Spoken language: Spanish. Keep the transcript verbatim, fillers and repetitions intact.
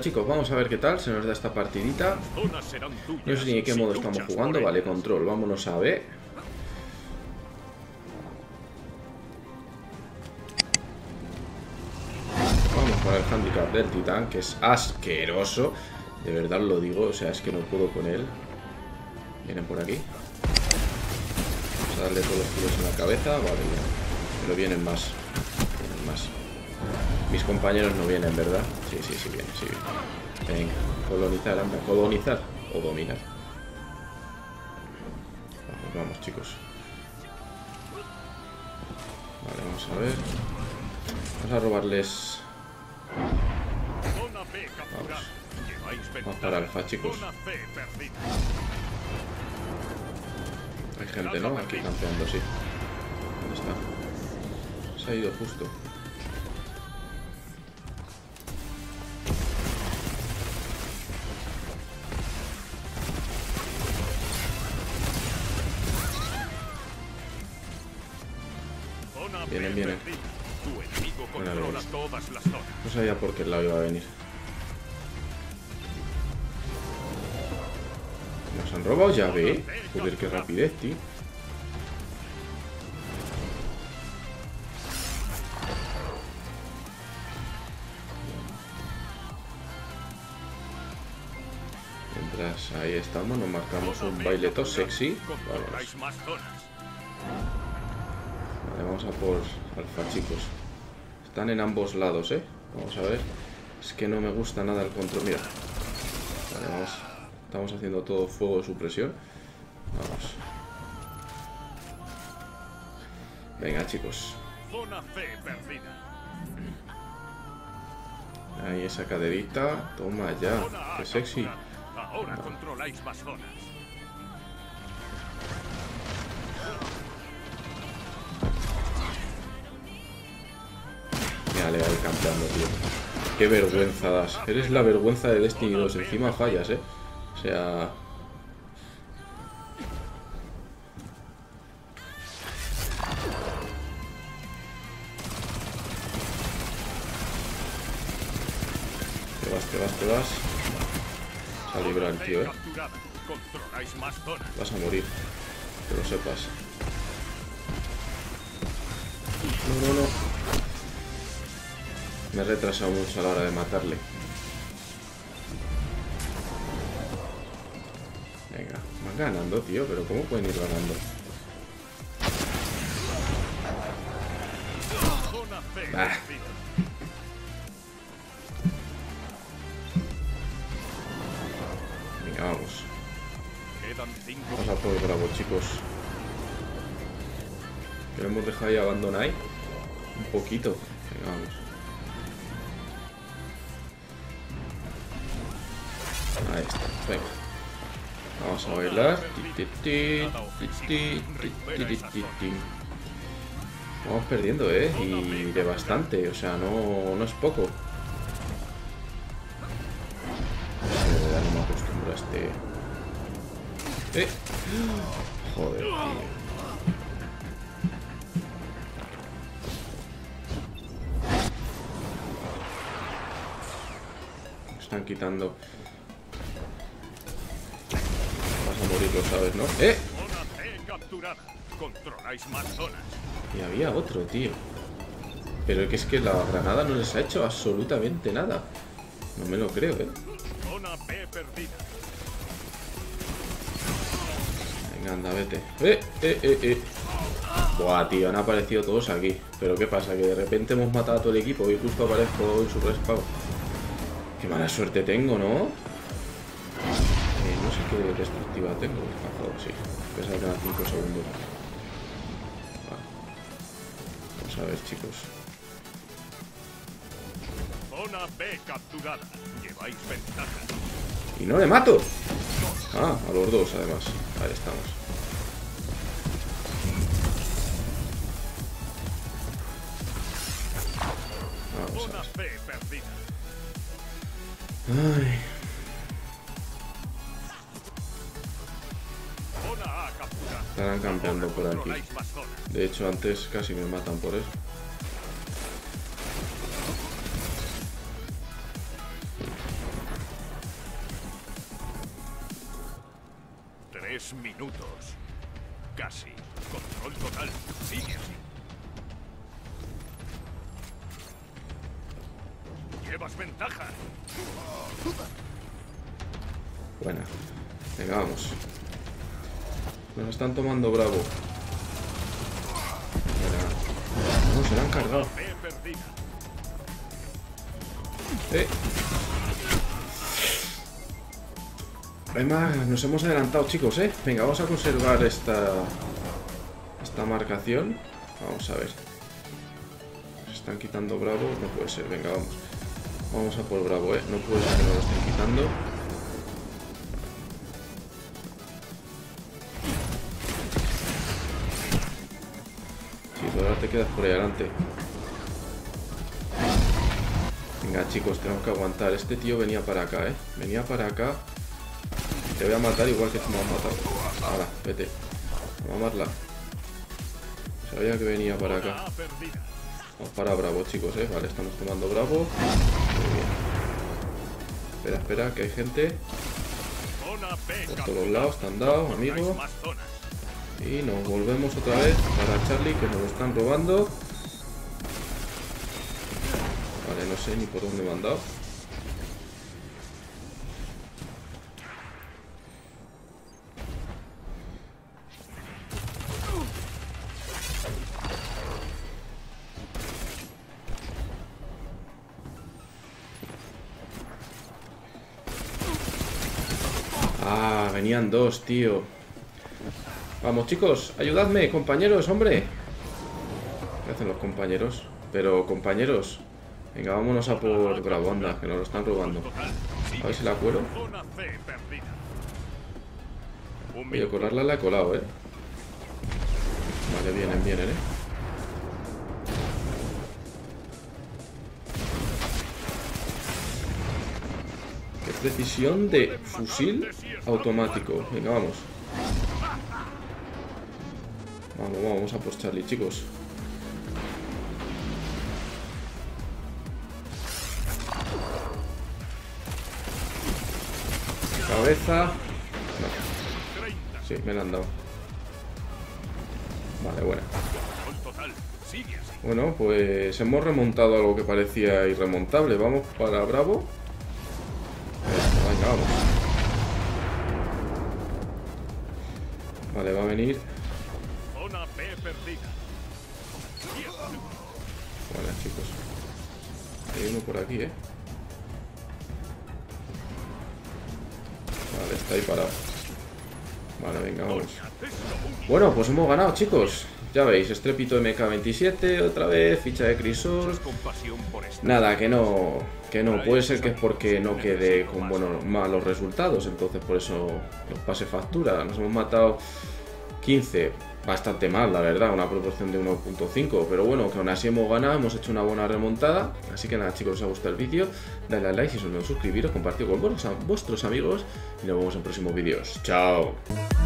chicos, vamos a ver qué tal se nos da esta partidita. No sé ni en qué modo estamos jugando. Vale, control, vámonos a ver. Vamos con el handicap del titán, que es asqueroso. De verdad lo digo, o sea, es que no puedo con él. Vienen por aquí. Vamos a darle todos los tiros en la cabeza. Vale, bien. Pero vienen más. Vienen más. Mis compañeros no vienen, ¿verdad? Sí, sí, sí vienen, sí vienen. Venga, colonizar, anda, colonizar o dominar. Vamos, vamos, chicos. Vale, vamos a ver. Vamos a robarles. Vamos. Vamos para alfa, chicos. Hay gente, ¿no? Aquí campeando, sí. ¿Dónde está? Se ha ido justo. Vienen, vienen. Bueno, no sabía por qué lado iba a venir. Nos han robado llave. Joder, qué rapidez, tío. Mientras ahí estamos, nos marcamos un baileto sexy. Vamos. Vale, vamos a por alfa, chicos. Están en ambos lados, ¿eh? Vamos a ver. Es que no me gusta nada el control. Mira. Vale, vamos. Estamos haciendo todo fuego de supresión. Vamos. Venga, chicos. Ahí esa caderita. Toma ya. Qué sexy. Ahora controláis más zonas. Mírale ahí campeando, tío. Qué vergüenza das. Eres la vergüenza de Destiny dos. Encima fallas, eh. O sea... Te vas, te vas, te vas. Se ha librado el tío, eh. Vas a morir. Que lo sepas. No, no, no. Me he retrasado mucho a la hora de matarle. Venga, van ganando, tío. Pero ¿cómo pueden ir ganando? Ah. Venga, vamos. Vamos a por Bravo, chicos. Que lo hemos dejado ahí abandonado ahí. Un poquito. Venga, vamos. Ahí está, venga. Vamos a bailar. Vamos perdiendo, eh. Y de bastante, o sea, no, no es poco. No me acostumbro a este. Eh. Joder, tío. Me están quitando. Vas a morir, lo sabes, ¿no? ¡Eh! Y había otro, tío. Pero es que la granada no les ha hecho absolutamente nada. No me lo creo, ¿eh? Venga, anda, vete. ¡Eh, eh, eh, eh! Buah, tío, han aparecido todos aquí. Pero ¿qué pasa? Que de repente hemos matado a todo el equipo y justo aparezco en su respawn. Qué mala suerte tengo, ¿no? Eh, no sé qué destructiva tengo. Ah, sí. Pesa cada cinco segundos. Vale. Vamos a ver, chicos. Zona B capturada. Lleváis ventaja. ¡Y no le mato! Ah, a los dos, además. Ahí estamos. Vamos a ver. Ay. Estarán campeando por aquí. De hecho, antes casi me matan por eso. Tres minutos. Casi. Control total. Sigue así. Llevas ventaja. Buena. Venga, vamos. Nos están tomando bravo. Venga. No, se la han cargado. Eh. Además, nos hemos adelantado, chicos, ¿eh? Venga, vamos a conservar esta... Esta marcación. Vamos a ver. Se están quitando bravo. No puede ser, venga, vamos. Vamos a por bravo, ¿eh? No puede ser que nos lo estén quitando. Sí, ahora te quedas por ahí adelante. Venga, chicos, tenemos que aguantar. Este tío venía para acá, ¿eh? Venía para acá. Te voy a matar igual que tú me has matado. Ahora, vete. Vamos a matarla. Sabía que venía para acá. Vamos para bravo, chicos, ¿eh? Vale, estamos tomando bravo. Muy bien. Espera, espera, que hay gente. Por todos lados, están dados, amigo. Y nos volvemos otra vez para Charlie, que nos lo están robando. Vale, no sé ni por dónde me han dado. Ah, venían dos, tío. Vamos, chicos, ayudadme, compañeros, hombre. ¿Qué hacen los compañeros? Pero, compañeros, venga, vámonos a por bravo, anda, que nos lo están robando. A ver si la cuelo. Oye, colarla la he colado, eh. Vale, vienen, vienen, eh. Qué precisión de fusil automático. Venga, vamos. Vamos, vamos a por Charlie, chicos. Cabeza. No. Sí, me la han dado. Vale, buena. Bueno, pues hemos remontado algo que parecía irremontable. Vamos para bravo. Venga, vamos. Vale, va a venir. Vale, chicos. Hay uno por aquí, eh. Vale, está ahí parado. Vale, venga, vamos. Bueno, pues hemos ganado, chicos. Ya veis, estrépito M K veintisiete, otra vez, ficha de Chrysos. Nada, que no, que no, puede ser que es porque no quede con buenos, malos resultados, entonces por eso nos pase factura. Nos hemos matado quince, bastante mal, la verdad, una proporción de uno punto cinco, pero bueno, que aún así hemos ganado, hemos hecho una buena remontada. Así que nada, chicos, os ha gustado el vídeo, dale a like, si os no suscribiros, compartid con vuestros amigos y nos vemos en próximos vídeos. ¡Chao!